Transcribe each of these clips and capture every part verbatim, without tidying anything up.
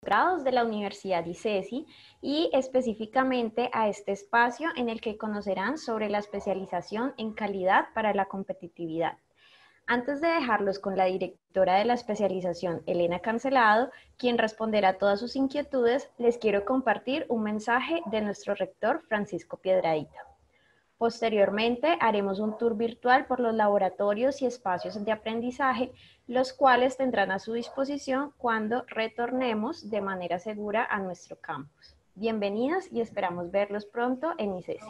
grados de la Universidad ICESI y específicamente a este espacio en el que conocerán sobre la especialización en calidad para la competitividad. Antes de dejarlos con la directora de la especialización, Elena Cancelado, quien responderá a todas sus inquietudes, les quiero compartir un mensaje de nuestro rector, Francisco Piedradita. Posteriormente, haremos un tour virtual por los laboratorios y espacios de aprendizaje, los cuales tendrán a su disposición cuando retornemos de manera segura a nuestro campus. Bienvenidos y esperamos verlos pronto en ICESI.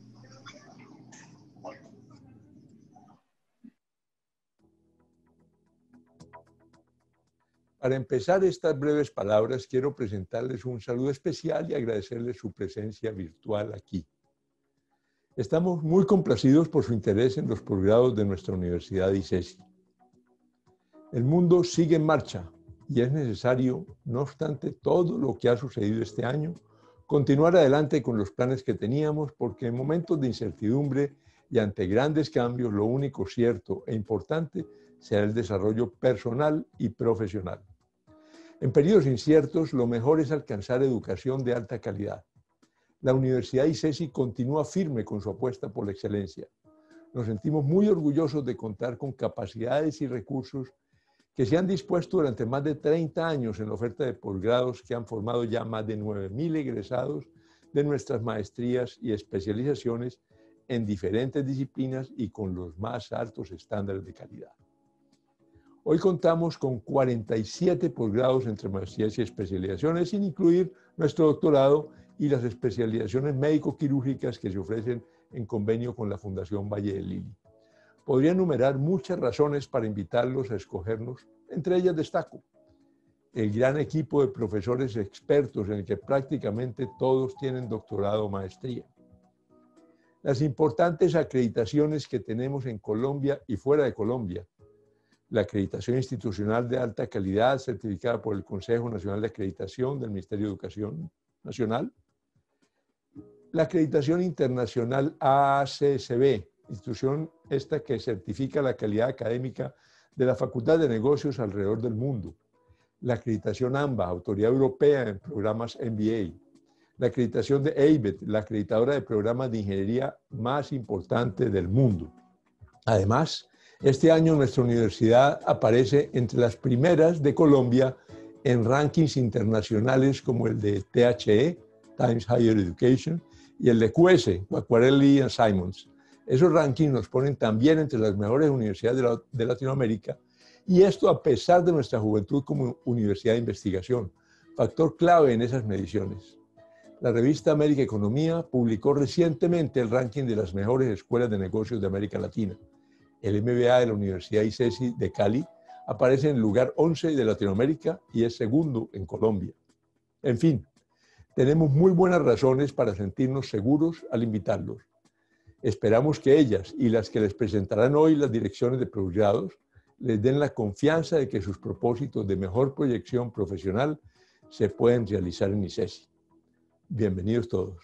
Para empezar estas breves palabras, quiero presentarles un saludo especial y agradecerles su presencia virtual aquí. Estamos muy complacidos por su interés en los posgrados de nuestra Universidad ICESI. El mundo sigue en marcha y es necesario, no obstante todo lo que ha sucedido este año, continuar adelante con los planes que teníamos, porque en momentos de incertidumbre y ante grandes cambios, lo único cierto e importante será el desarrollo personal y profesional. En periodos inciertos, lo mejor es alcanzar educación de alta calidad. La Universidad ICESI continúa firme con su apuesta por la excelencia. Nos sentimos muy orgullosos de contar con capacidades y recursos que se han dispuesto durante más de treinta años en la oferta de posgrados que han formado ya más de nueve mil egresados de nuestras maestrías y especializaciones en diferentes disciplinas y con los más altos estándares de calidad. Hoy contamos con cuarenta y siete posgrados entre maestrías y especializaciones, sin incluir nuestro doctorado y las especializaciones médico-quirúrgicas que se ofrecen en convenio con la Fundación Valle del Lili. Podría enumerar muchas razones para invitarlos a escogernos, entre ellas destaco el gran equipo de profesores expertos en el que prácticamente todos tienen doctorado o maestría, las importantes acreditaciones que tenemos en Colombia y fuera de Colombia, la acreditación institucional de alta calidad certificada por el Consejo Nacional de Acreditación del Ministerio de Educación Nacional, la acreditación internacional A C C B, institución esta que certifica la calidad académica de la Facultad de Negocios alrededor del mundo, la acreditación AMBA, Autoridad Europea en Programas M B A, la acreditación de A I B E T, la acreditadora de programas de ingeniería más importante del mundo. Además, este año nuestra universidad aparece entre las primeras de Colombia en rankings internacionales como el de T H E, Times Higher Education, y el de Q S, Macquarie and Simons. Esos rankings nos ponen también entre las mejores universidades de, la, de Latinoamérica, y esto a pesar de nuestra juventud como universidad de investigación, factor clave en esas mediciones. La revista América Economía publicó recientemente el ranking de las mejores escuelas de negocios de América Latina. El M B A de la Universidad ICESI de Cali aparece en el lugar once de Latinoamérica y es segundo en Colombia. En fin, tenemos muy buenas razones para sentirnos seguros al invitarlos. Esperamos que ellas y las que les presentarán hoy las direcciones de posgrados les den la confianza de que sus propósitos de mejor proyección profesional se pueden realizar en ICESI. Bienvenidos todos.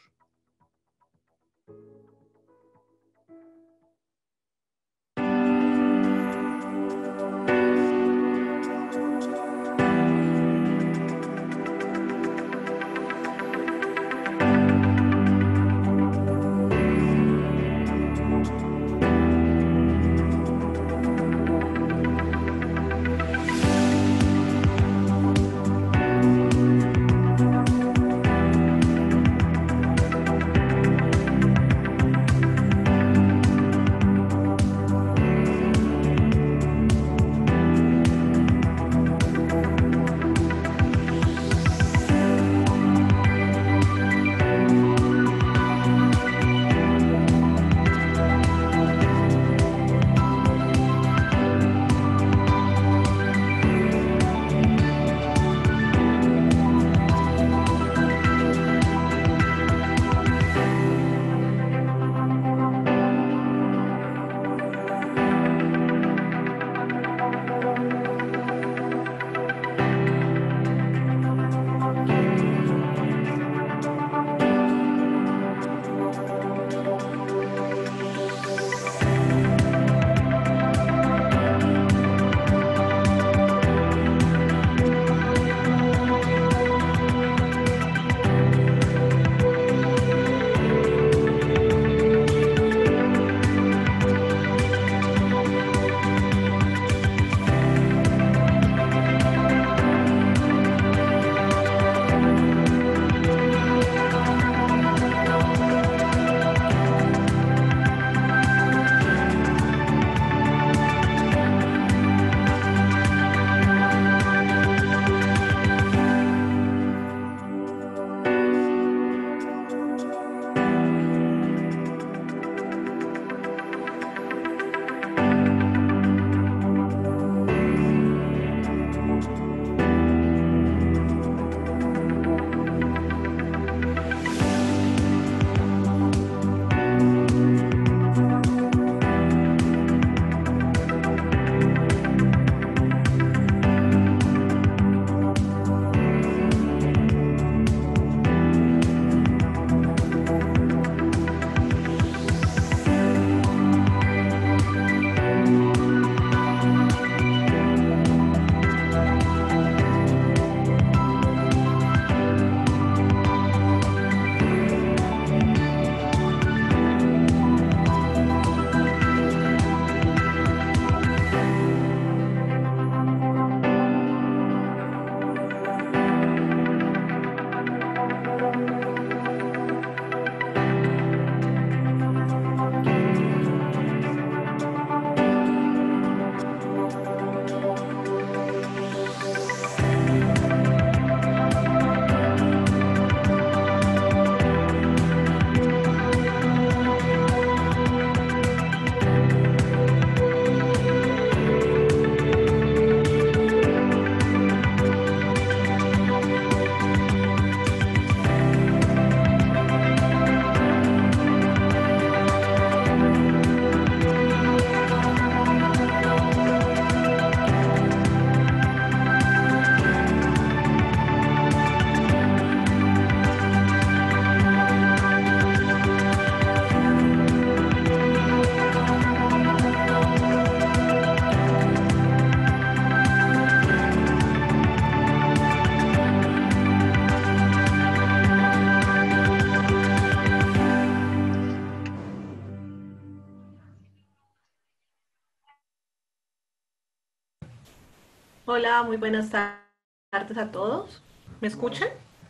Hola, muy buenas tardes a todos. ¿Me escuchan?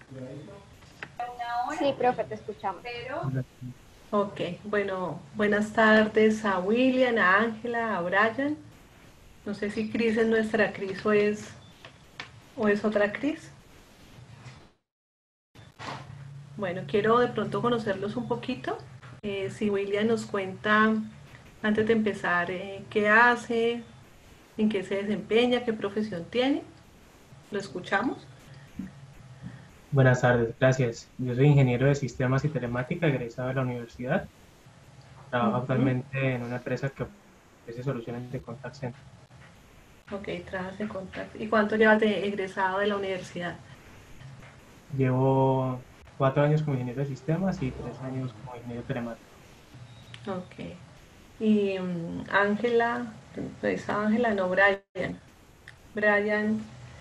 Sí, profe, te escuchamos. Ok, bueno, buenas tardes a William, a Ángela, a Brian. No sé si Cris es nuestra Cris o es, o es otra Cris. Bueno, quiero de pronto conocerlos un poquito. Eh, si William nos cuenta, antes de empezar, eh, qué hace, en qué se desempeña, qué profesión tiene. ¿Lo escuchamos? Buenas tardes, gracias. Yo soy ingeniero de sistemas y telemática egresado de la universidad. Trabajo Ujú. actualmente en una empresa que ofrece soluciones de contact center. Ok, trabajas en contacto. ¿Y cuánto llevas de egresado de la universidad? Llevo cuatro años como ingeniero de sistemas y tres años como ingeniero telemático. Ok. Y mm, Ángela, pues Ángela, no Brian. Brian,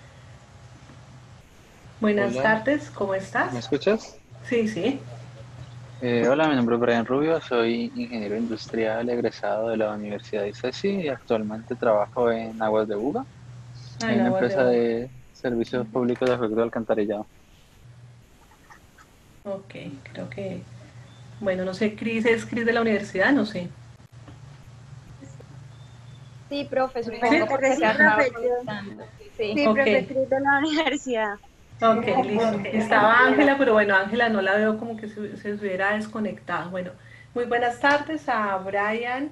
buenas Hola, tardes, ¿cómo ¿me estás? escuchas? Sí, sí. Eh, hola, mi nombre es Brian Rubio, soy ingeniero industrial egresado de la Universidad de ICESI y actualmente trabajo en Aguas de Buga, Ah, en en una aguas de empresa boca. de servicios públicos de acueducto de alcantarillado. Ok, creo que, bueno, no sé, Cris es Cris de la universidad, no sé. Sí, profe, Sí, supongo Profe, porque sí, te ha estado profe, yo, conectando. Sí. sí, ok, profe, Cris de la universidad. ok, listo. Estaba Ángela, pero bueno, Ángela no la veo como que se, se hubiera desconectado. Bueno, muy buenas tardes a Brian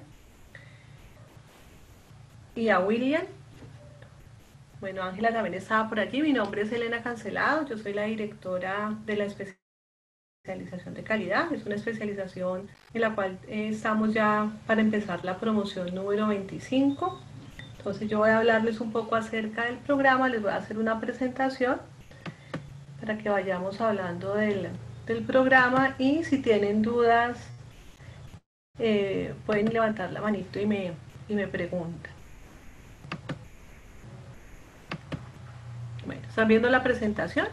y a William. Bueno, Ángela también estaba por allí. Mi nombre es Elena Cancelado, yo soy la directora de la especialización de calidad. Es una especialización en la cual eh, estamos ya para empezar la promoción número veinticinco. Entonces yo voy a hablarles un poco acerca del programa, les voy a hacer una presentación para que vayamos hablando del, del programa y si tienen dudas eh, pueden levantar la manito y me, y me preguntan. Bueno, ¿están viendo la presentación?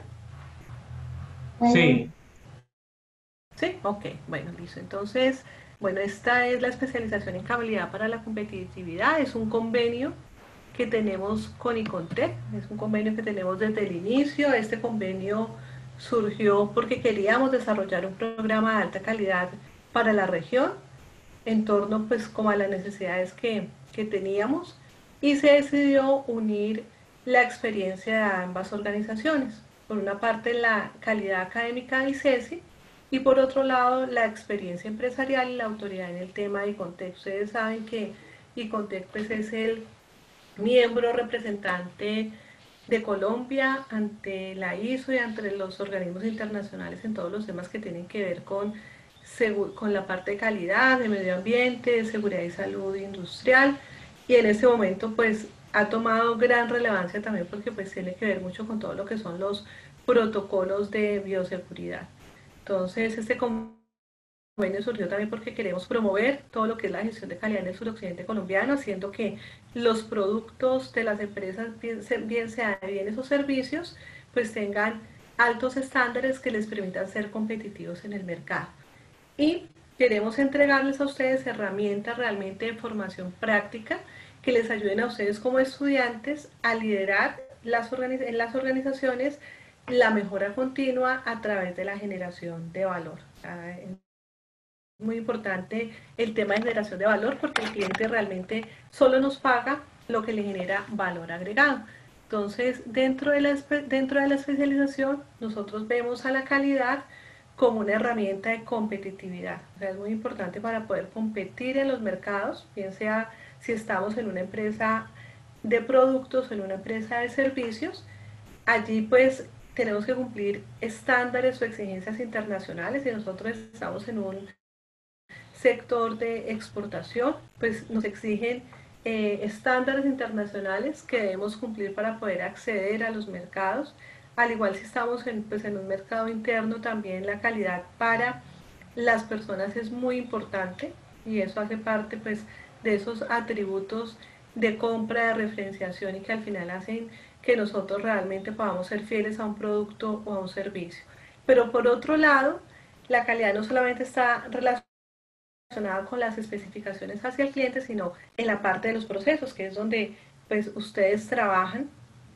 Sí, Sí, ok, bueno, listo. Entonces, bueno, esta es la especialización en calidad para la competitividad. Es un convenio que tenemos con Icontec, es un convenio que tenemos desde el inicio. Este convenio surgió porque queríamos desarrollar un programa de alta calidad para la región en torno pues como a las necesidades que, que teníamos y se decidió unir la experiencia de ambas organizaciones. Por una parte la calidad académica de ICESI y por otro lado la experiencia empresarial y la autoridad en el tema de ICONTEC. Ustedes saben que ICONTEC pues, es el miembro representante de Colombia ante la I S O y ante los organismos internacionales en todos los temas que tienen que ver con, con la parte de calidad, de medio ambiente, de seguridad y salud industrial. Y en este momento pues ha tomado gran relevancia también porque pues tiene que ver mucho con todo lo que son los protocolos de bioseguridad. Entonces este convenio surgió también porque queremos promover todo lo que es la gestión de calidad en el suroccidente colombiano, haciendo que los productos de las empresas, bien, bien sean bienes o servicios, pues tengan altos estándares que les permitan ser competitivos en el mercado. Y queremos entregarles a ustedes herramientas realmente de formación práctica que les ayuden a ustedes como estudiantes a liderar las en las organizaciones la mejora continua a través de la generación de valor. Muy importante el tema de generación de valor porque el cliente realmente solo nos paga lo que le genera valor agregado. Entonces, dentro de la, dentro de la especialización, nosotros vemos a la calidad como una herramienta de competitividad. O sea, es muy importante para poder competir en los mercados, bien sea si estamos en una empresa de productos o en una empresa de servicios. Allí pues tenemos que cumplir estándares o exigencias internacionales y nosotros estamos en un sector de exportación, pues nos exigen eh, estándares internacionales que debemos cumplir para poder acceder a los mercados. Al igual si estamos en, pues, en un mercado interno, también la calidad para las personas es muy importante y eso hace parte pues, de esos atributos de compra, de referenciación y que al final hacen que nosotros realmente podamos ser fieles a un producto o a un servicio. Pero por otro lado, la calidad no solamente está relacionada relacionada con las especificaciones hacia el cliente, sino en la parte de los procesos, que es donde pues ustedes trabajan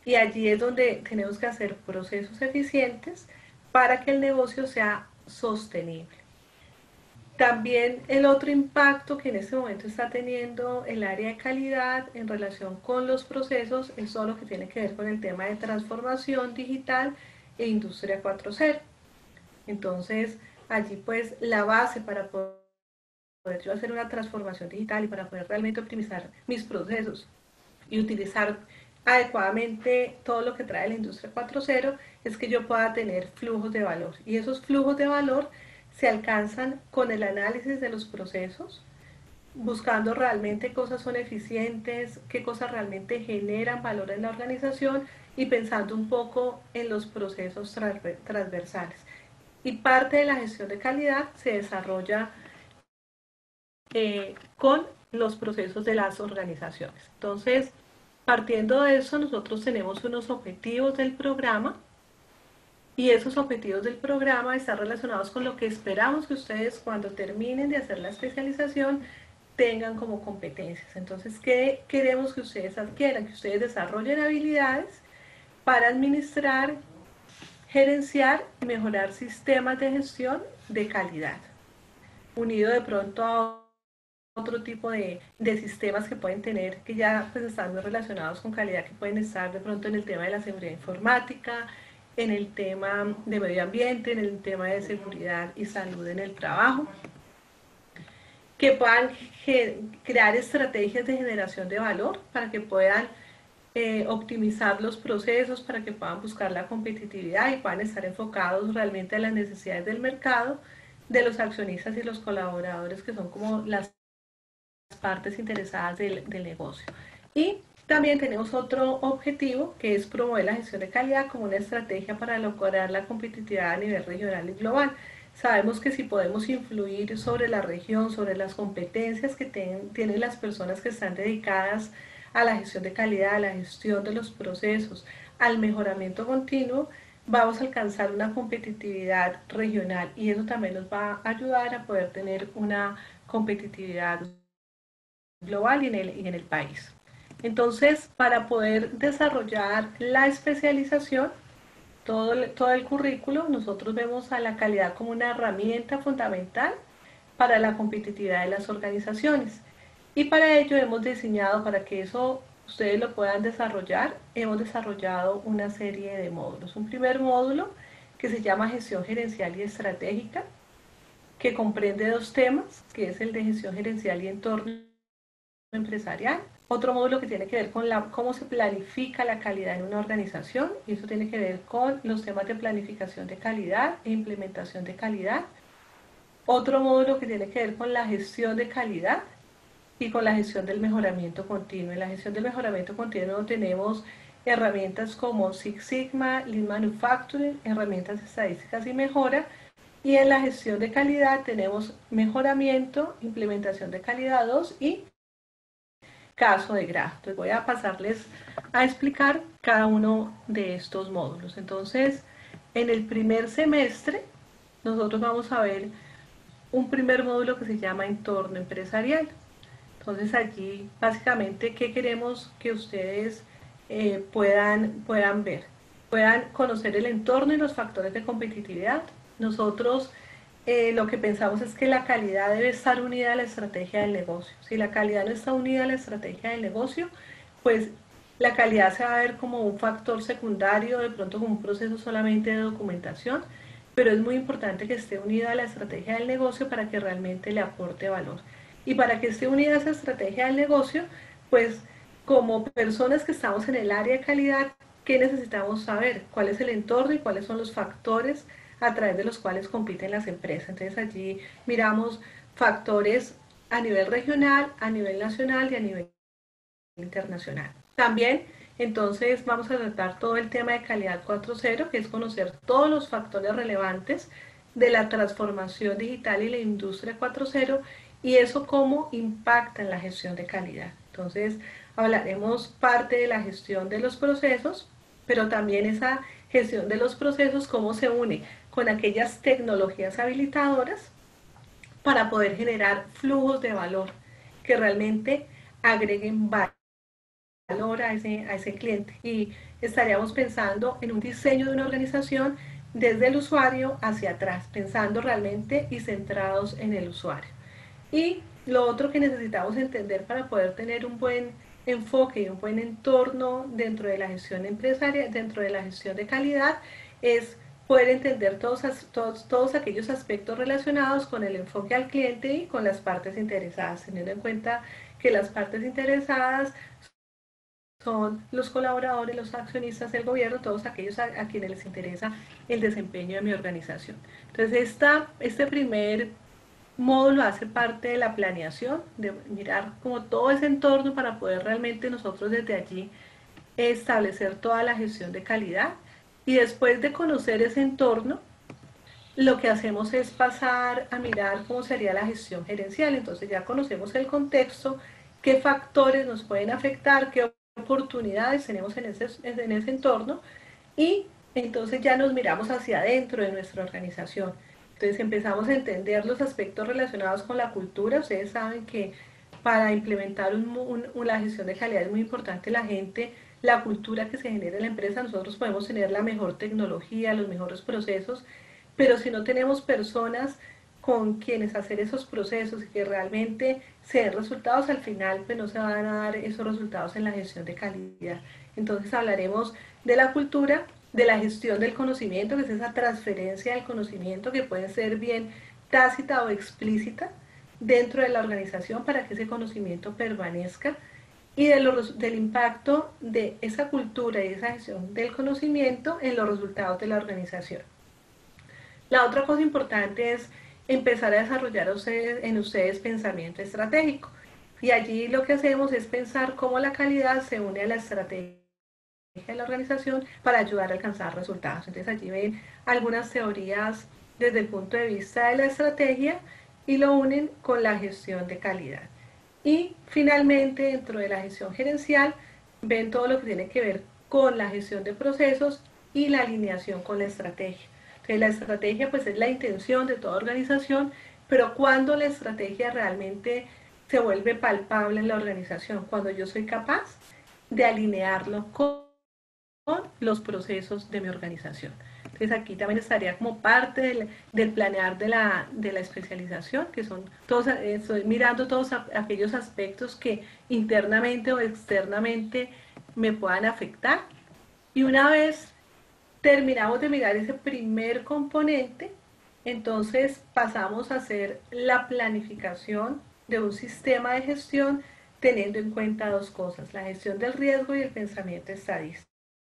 y allí es donde tenemos que hacer procesos eficientes para que el negocio sea sostenible. También el otro impacto que en este momento está teniendo el área de calidad en relación con los procesos es todo lo que tiene que ver con el tema de transformación digital e industria cuatro punto cero. Entonces, allí pues la base para poder yo hacer una transformación digital y para poder realmente optimizar mis procesos y utilizar adecuadamente todo lo que trae la industria cuatro punto cero es que yo pueda tener flujos de valor, y esos flujos de valor se alcanzan con el análisis de los procesos, buscando realmente qué cosas son eficientes, qué cosas realmente generan valor en la organización y pensando un poco en los procesos transversales. Y parte de la gestión de calidad se desarrolla eh, con los procesos de las organizaciones. Entonces, partiendo de eso, nosotros tenemos unos objetivos del programa, y esos objetivos del programa están relacionados con lo que esperamos que ustedes, cuando terminen de hacer la especialización, tengan como competencias. Entonces, ¿qué queremos que ustedes adquieran? Que ustedes desarrollen habilidades para administrar, gerenciar y mejorar sistemas de gestión de calidad, unido de pronto a otro tipo de, de sistemas que pueden tener, que ya pues están muy relacionados con calidad, que pueden estar de pronto en el tema de la seguridad informática, en el tema de medio ambiente, en el tema de seguridad y salud en el trabajo, que puedan crear estrategias de generación de valor para que puedan eh, optimizar los procesos, para que puedan buscar la competitividad y puedan estar enfocados realmente a las necesidades del mercado, de los accionistas y los colaboradores, que son como las partes interesadas del, del negocio. Y también tenemos otro objetivo, que es promover la gestión de calidad como una estrategia para lograr la competitividad a nivel regional y global. Sabemos que si podemos influir sobre la región, sobre las competencias que ten, tienen las personas que están dedicadas a la gestión de calidad, a la gestión de los procesos, al mejoramiento continuo, vamos a alcanzar una competitividad regional, y eso también nos va a ayudar a poder tener una competitividad global y en el, y en el país. Entonces, para poder desarrollar la especialización, todo el, todo el currículo, nosotros vemos a la calidad como una herramienta fundamental para la competitividad de las organizaciones. Y para ello hemos diseñado, para que eso ustedes lo puedan desarrollar, hemos desarrollado una serie de módulos. Un primer módulo que se llama Gestión Gerencial y Estratégica, que comprende dos temas, que es el de gestión gerencial y entorno empresarial. Otro módulo que tiene que ver con la, cómo se planifica la calidad en una organización, y eso tiene que ver con los temas de planificación de calidad e implementación de calidad. Otro módulo que tiene que ver con la gestión de calidad y con la gestión del mejoramiento continuo. En la gestión del mejoramiento continuo tenemos herramientas como Six Sigma, Lean Manufacturing, herramientas estadísticas y mejora. Y en la gestión de calidad tenemos mejoramiento, implementación de calidad dos y caso de grado. Entonces voy a pasarles a explicar cada uno de estos módulos. Entonces, en el primer semestre, nosotros vamos a ver un primer módulo que se llama entorno empresarial. Entonces allí, básicamente, ¿qué queremos que ustedes eh, puedan, puedan ver? Puedan conocer el entorno y los factores de competitividad. Nosotros Eh, lo que pensamos es que la calidad debe estar unida a la estrategia del negocio. Si la calidad no está unida a la estrategia del negocio, pues la calidad se va a ver como un factor secundario, de pronto como un proceso solamente de documentación, pero es muy importante que esté unida a la estrategia del negocio para que realmente le aporte valor. Y para que esté unida a esa estrategia del negocio, pues como personas que estamos en el área de calidad, ¿qué necesitamos saber? ¿Cuál es el entorno y cuáles son los factores a través de los cuales compiten las empresas? Entonces allí miramos factores a nivel regional, a nivel nacional y a nivel internacional. También entonces vamos a tratar todo el tema de calidad cuatro punto cero, que es conocer todos los factores relevantes de la transformación digital y la industria cuatro punto cero, y eso cómo impacta en la gestión de calidad. Entonces hablaremos parte de la gestión de los procesos, pero también esa gestión de los procesos, cómo se une con aquellas tecnologías habilitadoras para poder generar flujos de valor que realmente agreguen valor a ese, a ese cliente. Y estaríamos pensando en un diseño de una organización desde el usuario hacia atrás, pensando realmente y centrados en el usuario. Y lo otro que necesitamos entender para poder tener un buen enfoque y un buen entorno dentro de la gestión empresarial, dentro de la gestión de calidad, es poder entender todos, todos, todos aquellos aspectos relacionados con el enfoque al cliente y con las partes interesadas, teniendo en cuenta que las partes interesadas son los colaboradores, los accionistas del gobierno, todos aquellos a, a quienes les interesa el desempeño de mi organización. Entonces, esta, este primer módulo hace parte de la planeación, de mirar como todo ese entorno para poder realmente nosotros desde allí establecer toda la gestión de calidad. Y después de conocer ese entorno, lo que hacemos es pasar a mirar cómo sería la gestión gerencial. Entonces ya conocemos el contexto, qué factores nos pueden afectar, qué oportunidades tenemos en ese, en ese entorno, y entonces ya nos miramos hacia adentro de nuestra organización. Entonces empezamos a entender los aspectos relacionados con la cultura. Ustedes saben que para implementar un, un, una gestión de calidad es muy importante la gente, la cultura que se genera en la empresa. Nosotros podemos tener la mejor tecnología, los mejores procesos, pero si no tenemos personas con quienes hacer esos procesos y que realmente se den resultados, al final pues no se van a dar esos resultados en la gestión de calidad. Entonces hablaremos de la cultura, de la gestión del conocimiento, que es esa transferencia del conocimiento que puede ser bien tácita o explícita dentro de la organización para que ese conocimiento permanezca, y de los, del impacto de esa cultura y esa gestión del conocimiento en los resultados de la organización. La otra cosa importante es empezar a desarrollar a ustedes, en ustedes pensamiento estratégico. Y allí lo que hacemos es pensar cómo la calidad se une a la estrategia de la organización para ayudar a alcanzar resultados. Entonces allí ven algunas teorías desde el punto de vista de la estrategia y lo unen con la gestión de calidad. Y finalmente, dentro de la gestión gerencial, ven todo lo que tiene que ver con la gestión de procesos y la alineación con la estrategia. Entonces, la estrategia pues es la intención de toda organización, pero cuando la estrategia realmente se vuelve palpable en la organización, cuando yo soy capaz de alinearlo con los procesos de mi organización. Entonces aquí también estaría como parte del, del planear de la, de la especialización, que son todos, estoy mirando todos aquellos aspectos que internamente o externamente me puedan afectar. Y una vez terminamos de mirar ese primer componente, entonces pasamos a hacer la planificación de un sistema de gestión teniendo en cuenta dos cosas: la gestión del riesgo y el pensamiento estadístico.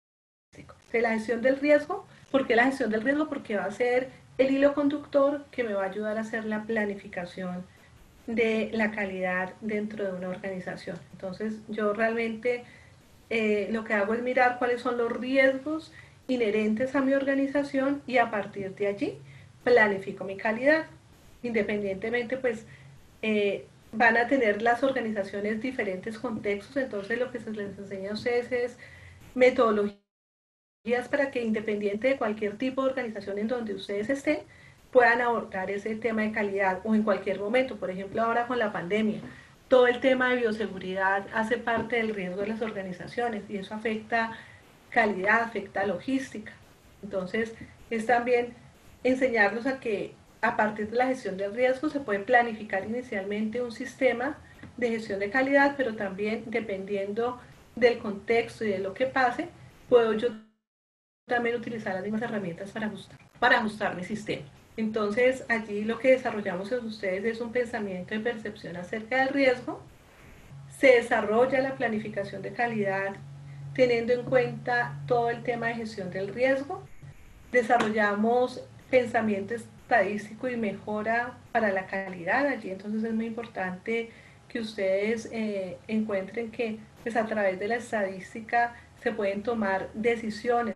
De la gestión del riesgo, ¿por qué la gestión del riesgo? Porque va a ser el hilo conductor que me va a ayudar a hacer la planificación de la calidad dentro de una organización. Entonces yo realmente eh, lo que hago es mirar cuáles son los riesgos inherentes a mi organización y a partir de allí planifico mi calidad. Independientemente pues eh, van a tener las organizaciones diferentes contextos, entonces lo que se les enseña a ustedes es metodología para que, independiente de cualquier tipo de organización en donde ustedes estén, puedan abordar ese tema de calidad o en cualquier momento. Por ejemplo, ahora con la pandemia, todo el tema de bioseguridad hace parte del riesgo de las organizaciones y eso afecta calidad, afecta logística. Entonces, es también enseñarlos a que a partir de la gestión del riesgo se puede planificar inicialmente un sistema de gestión de calidad, pero también dependiendo del contexto y de lo que pase, puedo yo también utilizar las mismas herramientas para ajustar, para ajustar mi sistema. Entonces, allí lo que desarrollamos en ustedes es un pensamiento de percepción acerca del riesgo. Se desarrolla la planificación de calidad teniendo en cuenta todo el tema de gestión del riesgo. Desarrollamos pensamiento estadístico y mejora para la calidad. Allí entonces es muy importante que ustedes eh, encuentren que pues, a través de la estadística se pueden tomar decisiones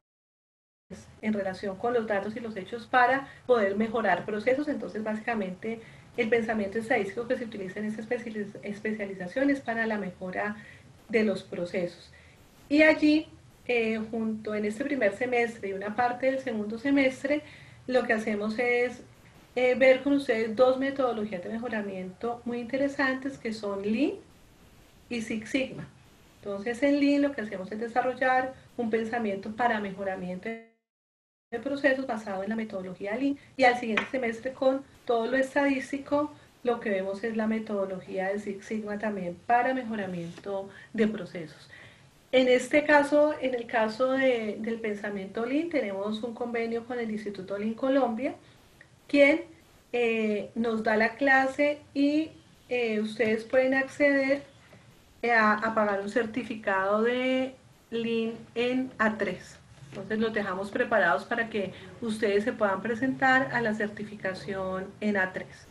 en relación con los datos y los hechos para poder mejorar procesos. Entonces básicamente el pensamiento estadístico que se utiliza en esta especialización es para la mejora de los procesos. Y allí eh, junto en este primer semestre y una parte del segundo semestre lo que hacemos es eh, ver con ustedes dos metodologías de mejoramiento muy interesantes que son Lean y Six Sigma. Entonces en Lean lo que hacemos es desarrollar un pensamiento para mejoramiento de procesos basado en la metodología Lean, y al siguiente semestre con todo lo estadístico lo que vemos es la metodología de Six Sigma también para mejoramiento de procesos. En este caso, en el caso de, del pensamiento Lean, tenemos un convenio con el Instituto Lean Colombia, quien eh, nos da la clase y eh, ustedes pueden acceder a, a pagar un certificado de Lean en A tres. Entonces los dejamos preparados para que ustedes se puedan presentar a la certificación en A tres.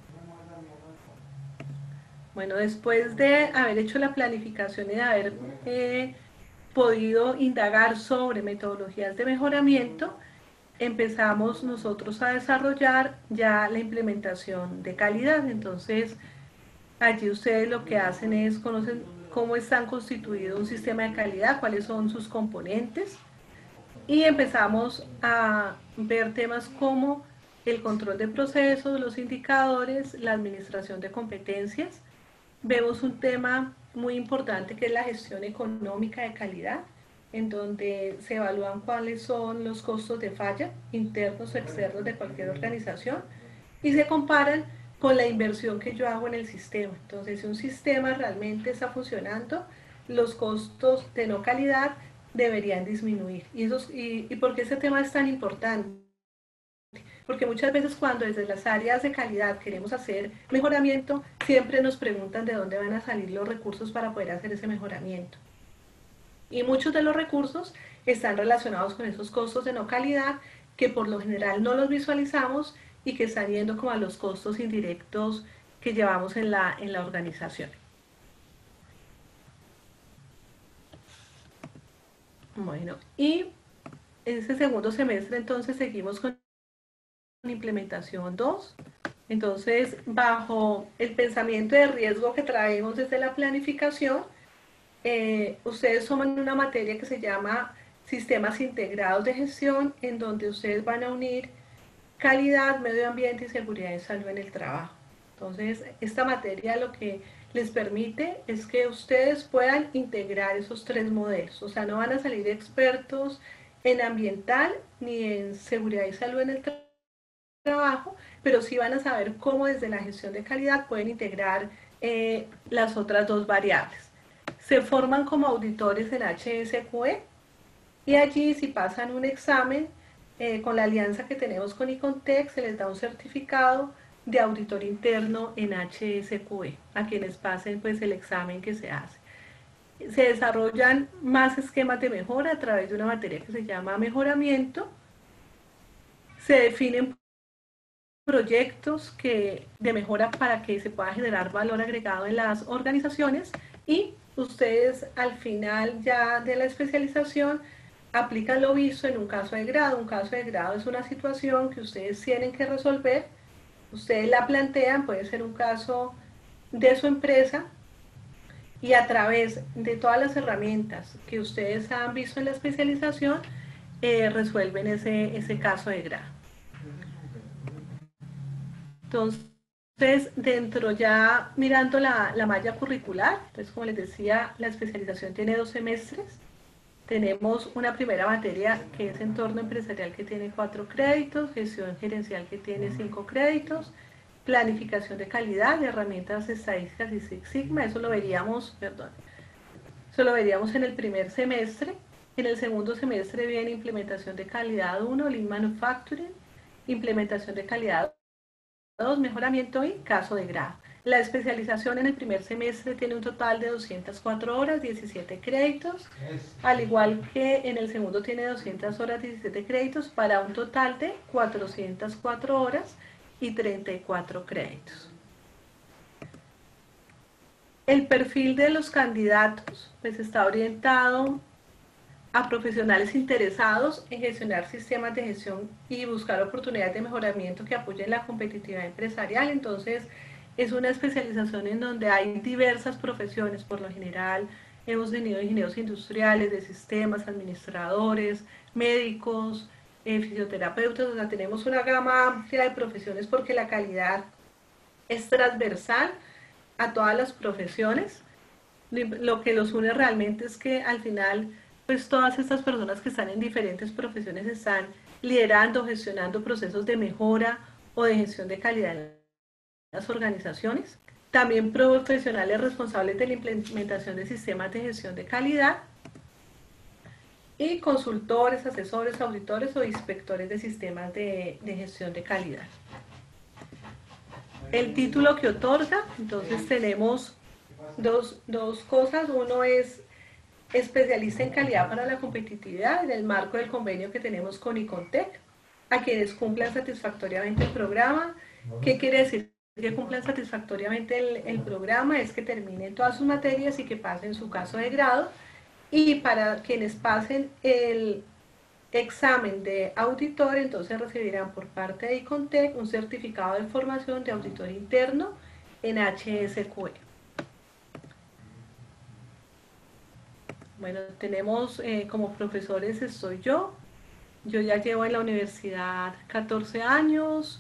Bueno, después de haber hecho la planificación y de haber eh, podido indagar sobre metodologías de mejoramiento, empezamos nosotros a desarrollar ya la implementación de calidad. Entonces, allí ustedes lo que hacen es conocen cómo están constituido un sistema de calidad, cuáles son sus componentes, y empezamos a ver temas como el control de procesos, los indicadores, la administración de competencias. Vemos un tema muy importante que es la gestión económica de calidad, en donde se evalúan cuáles son los costos de falla, internos o externos de cualquier organización, y se comparan con la inversión que yo hago en el sistema. Entonces, si un sistema realmente está funcionando, los costos de no calidad deberían disminuir. ¿Y, esos, y, y por qué ese tema es tan importante? Porque muchas veces cuando desde las áreas de calidad queremos hacer mejoramiento, siempre nos preguntan de dónde van a salir los recursos para poder hacer ese mejoramiento. Y muchos de los recursos están relacionados con esos costos de no calidad que por lo general no los visualizamos y que están yendo como a los costos indirectos que llevamos en la, en la organización. Bueno, y en este segundo semestre entonces seguimos con implementación dos. Entonces, bajo el pensamiento de riesgo que traemos desde la planificación, eh, ustedes toman una materia que se llama Sistemas Integrados de Gestión, en donde ustedes van a unir calidad, medio ambiente y seguridad y salud en el trabajo. Entonces, esta materia lo que les permite es que ustedes puedan integrar esos tres modelos. O sea, no van a salir expertos en ambiental ni en seguridad y salud en el tra trabajo, pero sí van a saber cómo desde la gestión de calidad pueden integrar eh, las otras dos variables. Se forman como auditores en H S Q E y allí si pasan un examen eh, con la alianza que tenemos con Icontec, se les da un certificado de auditor interno en H S Q E a quienes pasen pues el examen que se hace. Se desarrollan más esquemas de mejora a través de una materia que se llama mejoramiento. Se definen proyectos que, de mejora para que se pueda generar valor agregado en las organizaciones, y ustedes al final ya de la especialización aplican lo visto en un caso de grado. Un caso de grado es una situación que ustedes tienen que resolver, ustedes la plantean, puede ser un caso de su empresa, y a través de todas las herramientas que ustedes han visto en la especialización, eh, resuelven ese, ese caso de grado. Entonces, dentro ya mirando la, la malla curricular, entonces como les decía, la especialización tiene dos semestres. Tenemos una primera materia que es entorno empresarial, que tiene cuatro créditos, gestión gerencial, que tiene cinco créditos, planificación de calidad, herramientas estadísticas y Six Sigma. Eso lo veríamos, perdón, eso lo veríamos en el primer semestre. En el segundo semestre viene implementación de calidad uno, Lean Manufacturing, implementación de calidad dos, mejoramiento y caso de grado. La especialización en el primer semestre tiene un total de doscientas cuatro horas, diecisiete créditos, al igual que en el segundo tiene doscientas horas, diecisiete créditos, para un total de cuatrocientas cuatro horas y treinta y cuatro créditos. El perfil de los candidatos pues está orientado a profesionales interesados en gestionar sistemas de gestión y buscar oportunidades de mejoramiento que apoyen la competitividad empresarial. Entonces, es una especialización en donde hay diversas profesiones. Por lo general, hemos tenido ingenieros industriales, de sistemas, administradores, médicos, eh, fisioterapeutas. O sea, tenemos una gama amplia de profesiones porque la calidad es transversal a todas las profesiones. Lo que los une realmente es que al final pues todas estas personas que están en diferentes profesiones están liderando, gestionando procesos de mejora o de gestión de calidad en las organizaciones. También profesionales responsables de la implementación de sistemas de gestión de calidad y consultores, asesores, auditores o inspectores de sistemas de, de gestión de calidad. El título que otorga, entonces tenemos dos, dos cosas. Uno es especialista en calidad para la competitividad en el marco del convenio que tenemos con ICONTEC, a quienes cumplan satisfactoriamente el programa. ¿Qué quiere decir que cumplan satisfactoriamente el, el programa? Es que terminen todas sus materias y que pasen su caso de grado. Y para quienes pasen el examen de auditor, entonces recibirán por parte de ICONTEC un certificado de formación de auditor interno en H S Q E. Bueno, tenemos eh, como profesores, estoy yo. Yo ya llevo en la universidad catorce años.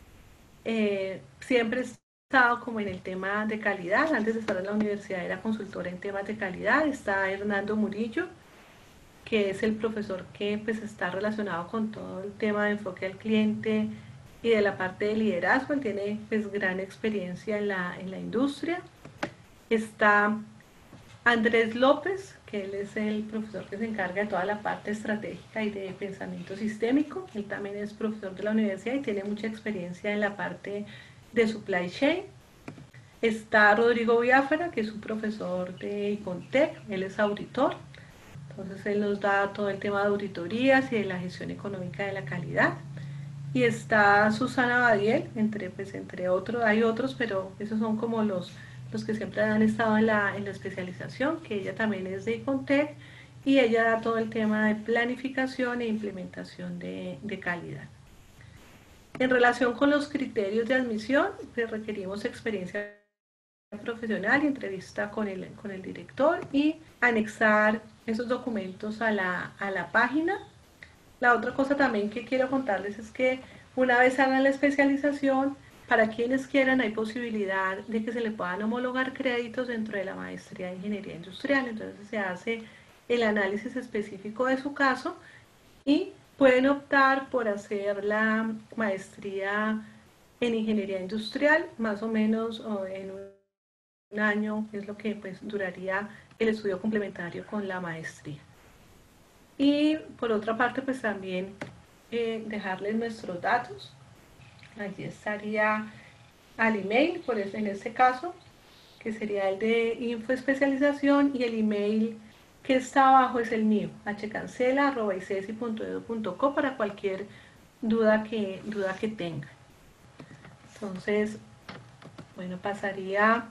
Eh, siempre he estado como en el tema de calidad. Antes de estar en la universidad era consultora en temas de calidad. Está Hernando Murillo, que es el profesor que pues está relacionado con todo el tema de enfoque al cliente y de la parte de liderazgo. Él tiene pues gran experiencia en la, en la industria. Está Andrés López, que él es el profesor que se encarga de toda la parte estratégica y de pensamiento sistémico. Él también es profesor de la universidad y tiene mucha experiencia en la parte de supply chain. Está Rodrigo Biafra, que es un profesor de ICONTEC, él es auditor. Entonces él nos da todo el tema de auditorías y de la gestión económica de la calidad. Y está Susana Badiel, entre, pues, entre otros, hay otros, pero esos son como los... los que siempre han estado en la, en la especialización, que ella también es de ICONTEC, y ella da todo el tema de planificación e implementación de, de calidad. En relación con los criterios de admisión, pues requerimos experiencia profesional y entrevista con el, con el director y anexar esos documentos a la, a la página. La otra cosa también que quiero contarles es que una vez hagan la especialización, para quienes quieran hay posibilidad de que se le puedan homologar créditos dentro de la maestría de ingeniería industrial. Entonces se hace el análisis específico de su caso y pueden optar por hacer la maestría en ingeniería industrial, más o menos en un año es lo que pues duraría el estudio complementario con la maestría. Y por otra parte pues también eh, dejarles nuestros datos. Allí estaría al email, por eso en este caso, que sería el de info especialización, y el email que está abajo es el mío, h cancela arroba i c e s i punto e d u punto co, para cualquier duda que, duda que tengan. Entonces, bueno, pasaría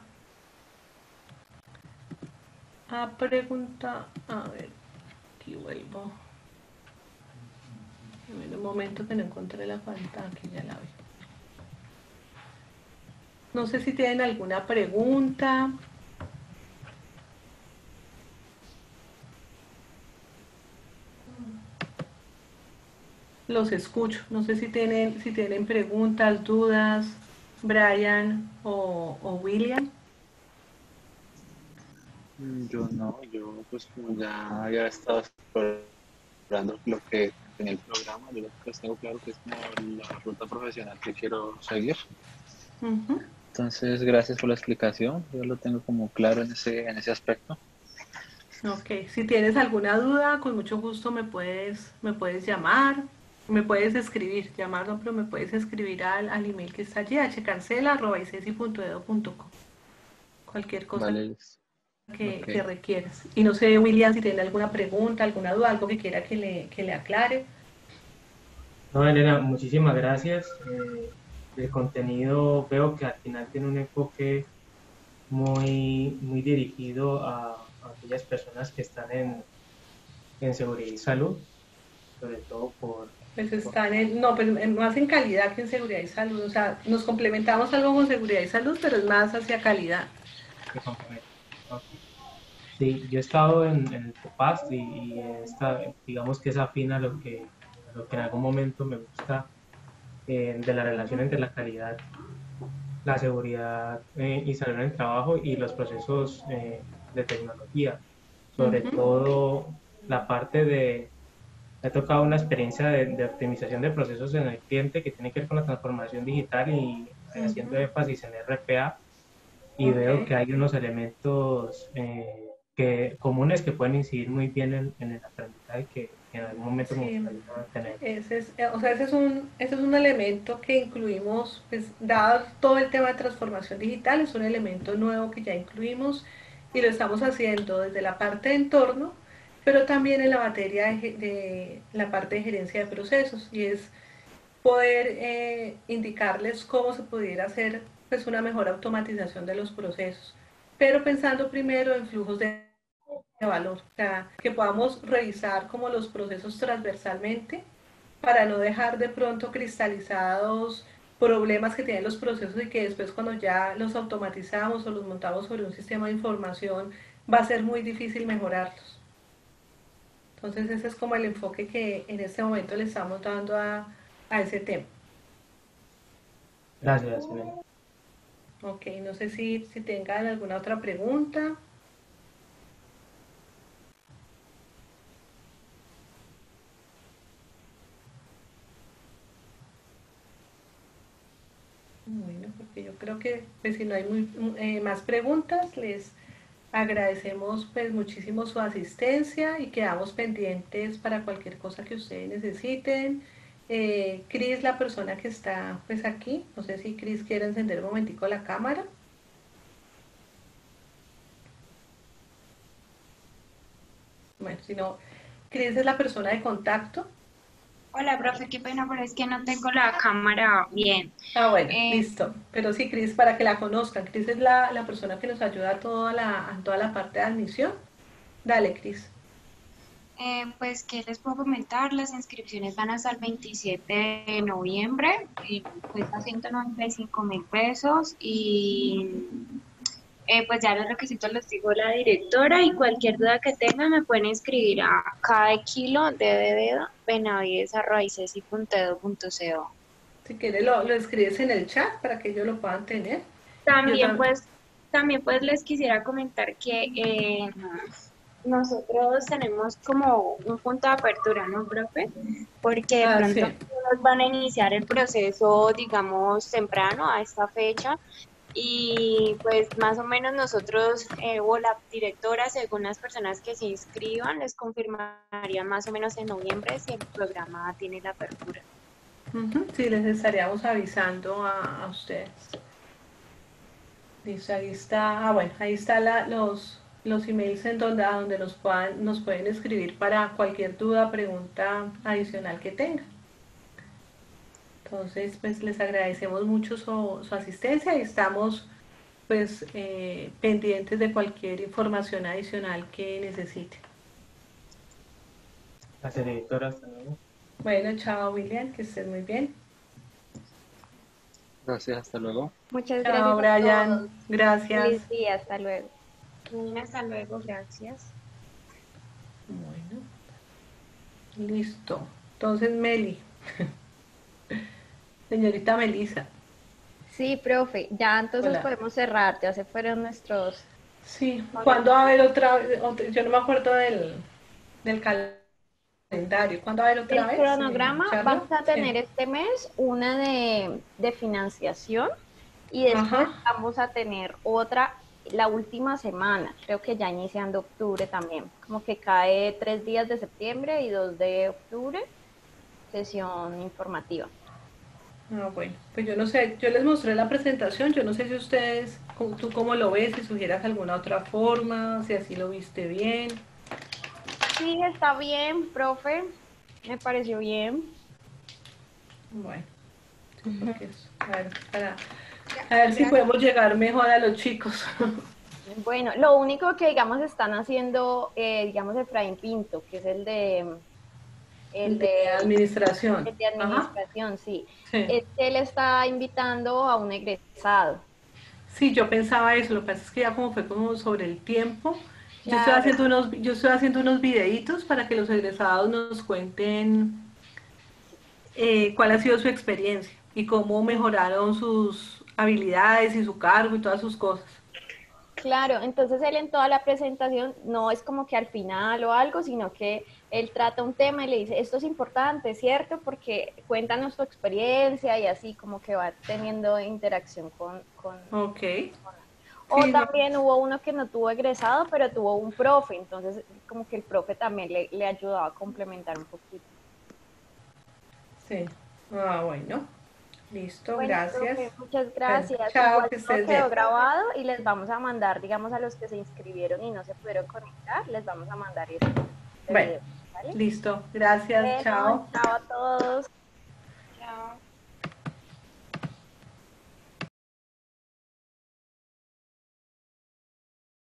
a pregunta, a ver, aquí vuelvo. En un momento que no encontré la pantalla, aquí ya la vi. No sé si tienen alguna pregunta. Los escucho. No sé si tienen, si tienen preguntas, dudas, Brian o, o William. Yo no, yo pues como ya había estado explorando lo que tenía el programa, yo lo que tengo claro que es como la ruta profesional que quiero seguir. Uh-huh. Entonces, gracias por la explicación, yo lo tengo como claro en ese, en ese aspecto. Ok, si tienes alguna duda, con mucho gusto me puedes, me puedes llamar, me puedes escribir, llamar no, pero me puedes escribir al, al email que está allí, h cancela arroba i c e s i punto e d u punto co. Cualquier cosa Vale. que, Okay. que requieras. Y no sé, William, si tiene alguna pregunta, alguna duda, algo que quiera que le, que le aclare. No, Elena, muchísimas gracias. Eh, el contenido veo que al final tiene un enfoque muy, muy dirigido a, a aquellas personas que están en, en seguridad y salud, sobre todo por... Pues están en, no, pues más en calidad que en seguridad y salud. O sea, nos complementamos algo con seguridad y salud, pero es más hacia calidad. Okay. Sí, yo he estado en, en el COPAST y, y esta, digamos que es afín a lo que, a lo que en algún momento me gusta eh, de la relación entre la calidad, la seguridad eh, y salud en el trabajo y los procesos eh, de tecnología, sobre Uh-huh. todo la parte de, me ha tocado una experiencia de, de optimización de procesos en el cliente que tiene que ver con la transformación digital y haciendo Ujú. énfasis en R P A, y veo Ok. que hay unos elementos eh, que, comunes que pueden incidir muy bien en, en el aprendizaje que, que en algún momento me Sí, gustaría tener. ese es, eh, o sea, ese es un, ese es un elemento que incluimos, pues, dado todo el tema de transformación digital, es un elemento nuevo que ya incluimos y lo estamos haciendo desde la parte de entorno, pero también en la materia de, de la parte de gerencia de procesos, y es poder eh, indicarles cómo se pudiera hacer, pues, una mejor automatización de los procesos, pero pensando primero en flujos de de valor, o sea, que podamos revisar como los procesos transversalmente para no dejar de pronto cristalizados problemas que tienen los procesos y que después cuando ya los automatizamos o los montamos sobre un sistema de información va a ser muy difícil mejorarlos. Entonces ese es como el enfoque que en este momento le estamos dando a, a ese tema. Gracias, Elena. Ok, no sé si, si tengan alguna otra pregunta. Bueno, porque yo creo que pues, si no hay muy, eh, más preguntas, les agradecemos pues muchísimo su asistencia y quedamos pendientes para cualquier cosa que ustedes necesiten. Eh, Cris, la persona que está pues aquí, no sé si Cris quiere encender un momentico la cámara. Bueno, si no, Cris es la persona de contacto. Hola, profe, qué pena, pero es que no tengo la cámara bien. Ah, bueno, Eh, listo. Pero sí, Cris, para que la conozcan. Cris es la, la persona que nos ayuda a toda la, a toda la parte de admisión. Dale, Cris. eh, pues, ¿qué les puedo comentar? Las inscripciones van hasta el veintisiete de noviembre y cuesta ciento noventa y cinco mil pesos y eh, pues ya los requisitos los digo la directora y cualquier duda que tengan me pueden escribir a cada kilo de dedo benavides arroba i c e s i punto e d u punto co. Si quieres lo, lo escribes en el chat para que ellos lo puedan tener. Yo También también. pues, también pues les quisiera comentar que eh, nosotros tenemos como un punto de apertura, ¿no, profe? Porque de Ah, pronto sí. nos van a iniciar el proceso, digamos, temprano a esta fecha y pues más o menos nosotros eh, o la directora, según las personas que se inscriban, les confirmaría más o menos en noviembre si el programa tiene la apertura. Uh-huh. Sí, les estaríamos avisando a, a ustedes. Listo, ahí está. Ah, bueno, ahí está la, los, los emails en donde, a donde nos, puedan, nos pueden escribir para cualquier duda, pregunta adicional que tengan. Entonces, pues les agradecemos mucho su, su asistencia y estamos pues eh, pendientes de cualquier información adicional que necesiten. Gracias, directora. Hasta luego. Bueno, chao William, que estés muy bien. Gracias, hasta luego. Muchas Chao gracias a Brian, todos. gracias. Feliz día, hasta luego. Bien, hasta luego, gracias. Bueno, listo. Entonces Meli, señorita Melisa. Sí, profe, ya entonces Hola. podemos cerrar, ya se fueron nuestros... Sí, ¿cuándo va a haber otra vez? Yo no me acuerdo del, del calendario. ¿Cuándo va a haber otra El vez, eh, cronograma, Charla? vamos a Sí. tener este mes una de, de financiación y después Ajá. vamos a tener otra la última semana, creo que ya iniciando octubre también, como que cae tres días de septiembre y dos de octubre, sesión informativa. Ah, bueno, pues yo no sé, yo les mostré la presentación, yo no sé si ustedes, tú cómo lo ves, si sugieras alguna otra forma, si así lo viste bien. Sí, está bien, profe, me pareció bien. Bueno, sí, porque es, a ver, para, a ver si podemos llegar mejor a los chicos. Bueno, lo único que, digamos, están haciendo, eh, digamos, Efraín Pinto, que es el de, el El de de, administración. el de Ajá. administración, sí. Sí. Es que él está invitando a un egresado. Sí, yo pensaba eso, lo que pasa es que ya como fue como sobre el tiempo, yo estoy Claro, haciendo unos, yo estoy haciendo unos videitos para que los egresados nos cuenten eh, cuál ha sido su experiencia y cómo mejoraron sus habilidades y su cargo y todas sus cosas. Claro, entonces él en toda la presentación no es como que al final o algo, sino que él trata un tema y le dice, esto es importante, ¿cierto? Porque cuéntanos tu experiencia y así como que va teniendo interacción con... con Ok. o Sí, no, también hubo uno que no tuvo egresado, pero tuvo un profe, entonces como que el profe también le, le ayudaba a complementar un poquito. sí. Ah, bueno. Listo, Bueno, gracias. profe, muchas Bueno, gracias. chao, Igual que todo estés bien. quedó grabado y les vamos a mandar, digamos, a los que se inscribieron y no se pudieron conectar, les vamos a mandar este, este Bueno, video, ¿vale? listo. Gracias, Bueno, chao. chao a todos. Chao.